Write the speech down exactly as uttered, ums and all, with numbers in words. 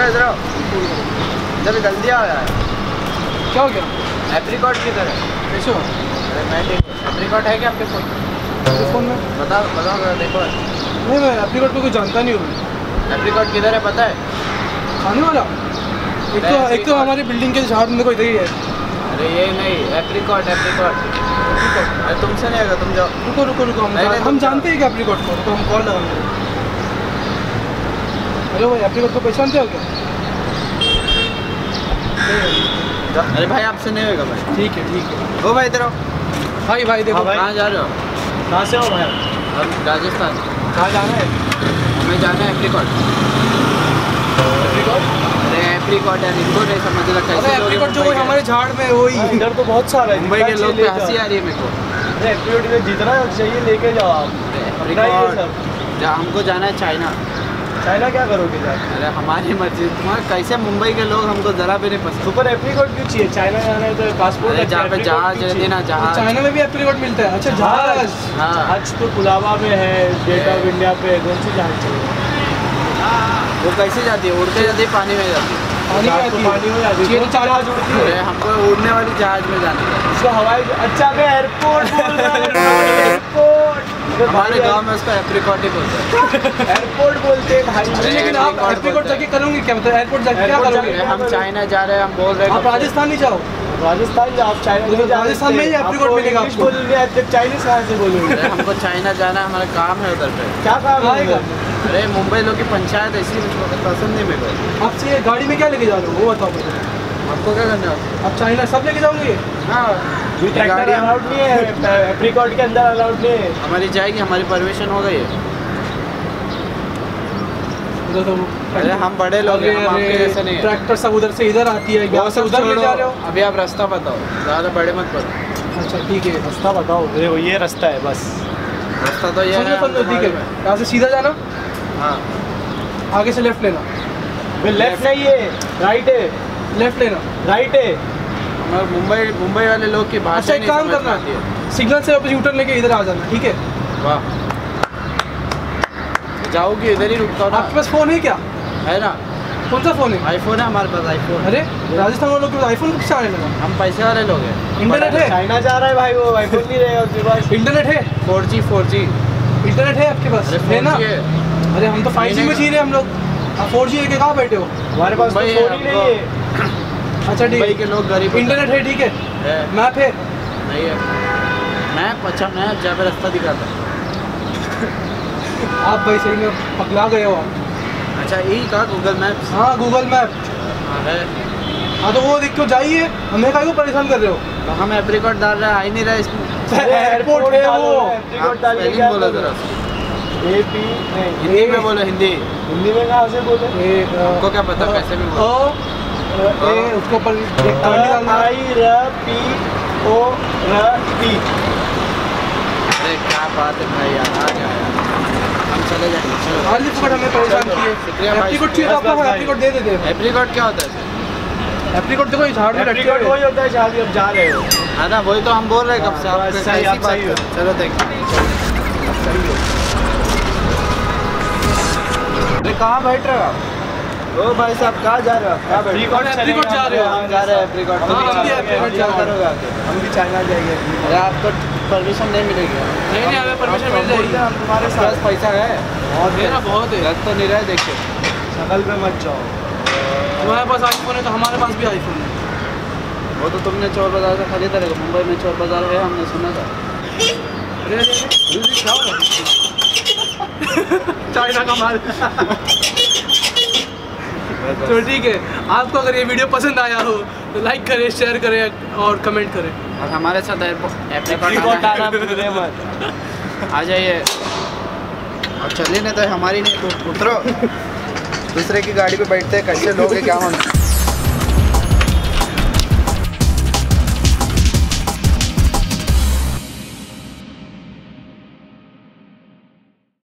इधर आओ, इधर जल्दी आओ यार। क्या हो गया? एप्रिकॉट किधर है? कैसे हो? अरे मैं ठीक हूँ। एप्रिकॉट है क्या आपके फ़ोन में? फ़ोन में बताओ बताओ जरा देखो। नहीं, मैं एप्रिकॉट को कुछ जानता नहीं हूँ। एप्रिकॉट किधर है पता है? खाने वाला एक तो एक तो हमारी बिल्डिंग के झाड़ में कोई इधर ही है। अरे ये नहीं, एप्रिकॉट एप्रिकॉट अरे तुमसे नहीं आएगा, तुम जाओ। रुको रुको रुको हम नहीं, नहीं, हम तुम जानते हैं कि एप्रिकॉट को, तो हम कॉल लगाएंगे। हेलो भाई, एप्रिकॉट को पहचानते हो क्या? अरे भाई आपसे नहीं होगा भाई। ठीक है ठीक है। ओ भाई इधर आओ। भाई भाई देखो, कहाँ जा रहे हो? कहाँ से हो भाई? हम राजस्थान। कहाँ जाना है? हमें जाना है एप्रिकॉट। एप्रिकॉट? अरे एप्रिकॉट यार, इनको नहीं समझ लगता। अरे एप्रिकॉट जो वही हमारे झाड़ में वही। इधर तो बहुत सारा है। मुंबई के लोग पे हंसी आ रही है मेरे को। अरे एप्रिकॉट में जितना चाहिए लेके जाओ आप। एप्रिकॉट जा, हमको जाना है चाइना। चाइना क्या करोगे जाके? अरे हमारी मर्जी, तुम्हारा कैसे मुंबई के लोग हमको जरा भी नहीं पसंद। सुपर एप्रिकॉट क्यों चाहिए? चाइना जाना है तो पासपोर्ट जहाँ पे जहाज रहते ना जहाज। चाइना में भी एप्रिकॉट मिलता है? अच्छा जहाज। हाँ आज तो कुलाबा में है, गेट ऑफ इंडिया पे कौन सी जहाज चाहिए? वो कैसे जाती है? उड़ते जाती है, पानी में जाती है? पानी में आती है। पानी में जाती है। चीन कौन सी जहाज उड़ती है? अरे हमको उड़ने वाली जहाज में जाना है। उसको हवाई अच्छा मैं एयरपोर्ट बोल रहा हूँ। एयरपोर्ट हमारे गांव में उसका एप्रिकॉट ही बोलते हैं। एयरपोर्ट बोलते हैं भाई। लेकिन आप एप्रिकॉट जाके करोगे क्या? मतलब एयरपोर्ट जाके क्या करोगे? हम चाइना जा रहे हैं, हम बोल रहे हैं। आप राजस्थान नहीं जाओ? राजस्थान या आप चाइना तो राजस्थान में ही एप्रिकॉट मिलेगा आपको। बोलने आते चाइनीज कहाँ से बोलोगे? अरे हमको चाइना जाना है, हमारा काम है उधर पे। क्या काम आएगा? अरे मुंबई लोग की पंचायत है, इसीलिए मुझको पसंद नहीं मेरे को। आपसे ये गाड़ी में क्या लेके जा रहे हो वो बताओ मुझे। आपको क्या करना है? आप चाइना सब लेके जाओगे? हाँ ट्रैक्टर अलाउड नहीं है, एप्रिकॉट के अंदर अलाउड नहीं है। हमारी जाएगी, हमारी परमिशन हो गई है। अरे हम बड़े लोग हैं, हम आपके जैसे नहीं है। ट्रैक्टर सब उधर से इधर आती है, यहाँ से उधर ले जा रहे हो। अभी आप रास्ता बताओ, ज़्यादा बड़े मत पड़ो। अच्छा ठीक है, रास्ता बताओ। देखो ये रास्ता है बस। रास्ता तो ये है। समझो समझो ठीक है। यहाँ से सीधा जाना, हाँ आगे से लेफ्ट लेना। लेफ्ट नहीं है, राइट है। लेफ्ट लेना, राइट है। हमारे मुंबई मुंबई वाले लोग की भाषा अच्छा एक नहीं काम समझ करना, में आती है। सिग्नल से वापस यूटर्न लेके इधर आ जाना, ठीक है? वाह, जाओगी इधर ही रुकता हूँ ना। आपके पास फ़ोन है क्या? है ना, कौन सा फ़ोन है? आईफोन है हमारे पास, आईफोन। अरे राजस्थान वालों के पास आईफोन कब से आने लगा? हम पैसे वाले लोग हैं। इंटरनेट है? चाइना जा रहा है भाई, वो आईफोन नहीं रहेगा उसके पास। इंटरनेट है? Four G four G internet है आपके पास? अरे है ना? फोर जी है। अरे हम तो फाइव जी में जी रहे हैं हम लोग। आप फोर जी लेके कहाँ बैठे हो? हमारे पास तो मुंबई है, फोन ही नहीं है। अच्छा ठीक मुंबई है, के लोग गरीब होते हैं। इंटरनेट है ठीक है, है मैप है? नहीं है मैप? अच्छा मैप जहाँ पे रास्ता दिखाता है। आप भाई सही में पगला गए हो आप। अच्छा यही कहा गूगल मैप्स? हाँ गूगल मैप। हाँ है। हाँ तो वो देख के जाइए, हमें काहे को परेशान कर रहे हो? तो हम एप्रिकॉट डाल रहे हैं, आ ही नहीं रहा इसमें। एयरपोर्ट है वो। एप्रिकॉट डाल के स्पेलिंग क्या बोलो बोलो? जरा। ए पी नहीं, हिंदी में बोलो, हिंदी। हिंदी में कहाँ से बोले? हमको क्या पता कैसे में बोलो। ओ ए उसके ऊपर एक टर्नी डालना। I R P O R T. अरे क्या बात है भाई यार, आ गया यार। हम चले जाएंगे, चलो। आज भी फुकट हमें परेशान किए। शुक्रिया भाई, एप्रिकॉट चाहिए तो बस, आपको बस, एप्रिकॉट दे देते हैं। एप्रिकॉट क्या होता है? एप्रिकॉट देखो ये झाड़ में लटके एप्रिकॉट हुए वही होता है जहाँ भी आप जा रहे हो। है ना, वही तो हम बोल रहे हैं कब से। हाँ, आप बस, कैसी सही, आप बात सही हो। कर- चलो देखते अरे कहाँ बैठ रहे हो आप? ओ भाई साहब कहाँ जा रहे हो आप? कहाँ बैठ रहे हो? एप्रिकॉट एप्रिकॉट जा रहे हो? हम जा रहे हैं एप्रिकॉट। हाँ, हम भी एप्रिकॉट जा क्या रहे हैं। करोगे आके? हम भी चाइना जाएंगे। अरे आपको परमिशन नहीं मिलेगी। नहीं नहीं हमें परमिशन मिल जाएगी। हम तुम्हारे पास साथ पैसा है बहुत है ना, बहुत है। लग तो नहीं रहा है, देखिए। शक्ल पे मत जाओ। तुम्हारे पास आईफोन है तो हमारे पास भी आईफोन है। वो तो तुमने चोर बाजार से खरीदा रहेगा, मुंबई में चोर बाजार है, हमने सुना था। अरे अरे अरे क्या हो रहा है? चाइना का माल। तो ठीक है, आपको अगर ये वीडियो पसंद आया हो तो लाइक करें, शेयर करें और कमेंट करें। और हमारे साथ एप्रिकॉट एप्रिकॉट आना आना है। भूलिए मत। आ जाइए। और चलिए नहीं तो हमारी नहीं, तो उतरो। दूसरे की गाड़ी पे बैठते हैं, कैसे लोग हैं क्या मालूम।